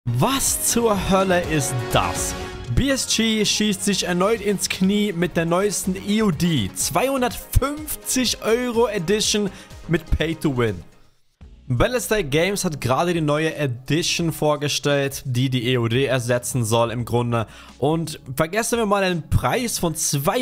Was zur Hölle ist das? BSG schießt sich erneut ins Knie mit der neuesten EOD 250 € Edition mit Pay to Win. Ballistic Games hat gerade die neue Edition vorgestellt, die die EOD ersetzen soll im Grunde. Und vergessen wir mal den Preis von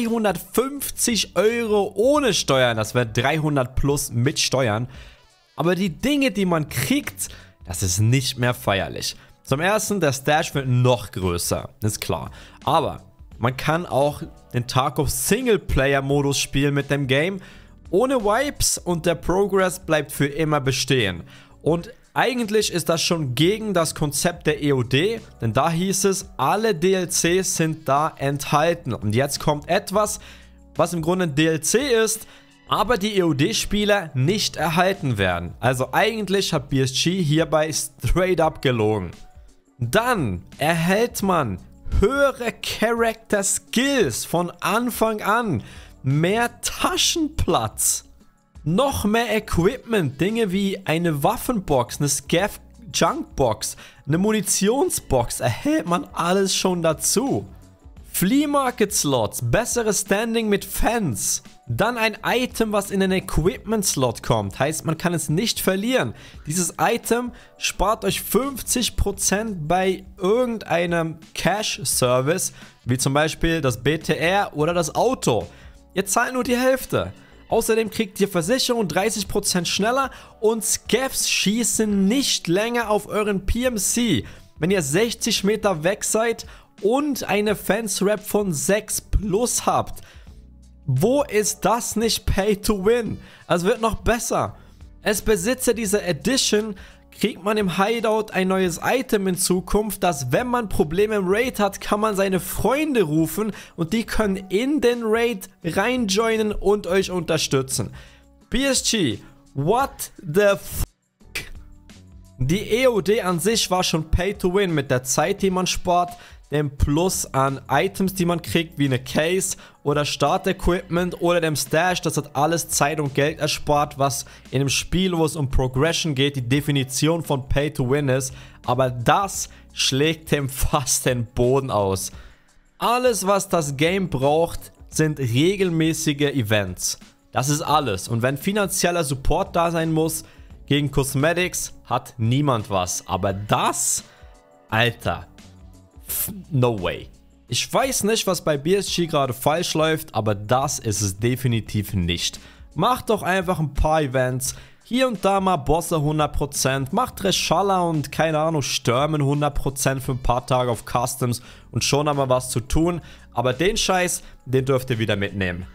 250 € ohne Steuern, das wäre 300 plus mit Steuern. Aber die Dinge, die man kriegt, das ist nicht mehr feierlich. Zum ersten, der Stash wird noch größer, ist klar. Aber man kann auch den Tarkov Singleplayer-Modus spielen mit dem Game, ohne Wipes, und der Progress bleibt für immer bestehen. Und eigentlich ist das schon gegen das Konzept der EOD, denn da hieß es, alle DLCs sind da enthalten. Und jetzt kommt etwas, was im Grunde ein DLC ist, aber die EOD-Spieler nicht erhalten werden. Also eigentlich hat BSG hierbei straight up gelogen. Dann erhält man höhere Character Skills von Anfang an, mehr Taschenplatz, noch mehr Equipment, Dinge wie eine Waffenbox, eine Scav Junkbox, eine Munitionsbox, erhält man alles schon dazu. Flea Market Slots, besseres Standing mit Fans. Dann ein Item, was in den Equipment Slot kommt. Heißt, man kann es nicht verlieren. Dieses Item spart euch 50% bei irgendeinem Cash-Service, wie zum Beispiel das BTR oder das Auto. Ihr zahlt nur die Hälfte. Außerdem kriegt ihr Versicherung 30% schneller und Scavs schießen nicht länger auf euren PMC, wenn ihr 60 Meter weg seid und eine Fence-Rap von 6 plus habt. Wo ist das nicht Pay to Win? Es wird noch besser. Als Besitzer dieser Edition kriegt man im Hideout ein neues Item in Zukunft, dass, wenn man Probleme im Raid hat, kann man seine Freunde rufen und die können in den Raid reinjoinen und euch unterstützen. BSG, what the f***? Die EOD an sich war schon Pay to Win mit der Zeit, die man spart, dem Plus an Items, die man kriegt, wie eine Case oder Start-Equipment oder dem Stash. Das hat alles Zeit und Geld erspart, was in einem Spiel, wo es um Progression geht, die Definition von Pay to Win ist. Aber das schlägt dem fast den Boden aus. Alles, was das Game braucht, sind regelmäßige Events. Das ist alles. Und wenn finanzieller Support da sein muss, gegen Cosmetics hat niemand was. Aber das, Alter, no way. Ich weiß nicht, was bei BSG gerade falsch läuft, aber das ist es definitiv nicht. Macht doch einfach ein paar Events. Hier und da mal Bosse 100%. Macht Reschalla und keine Ahnung, Stürmen 100% für ein paar Tage auf Customs und schon haben wir was zu tun. Aber den Scheiß, den dürft ihr wieder mitnehmen.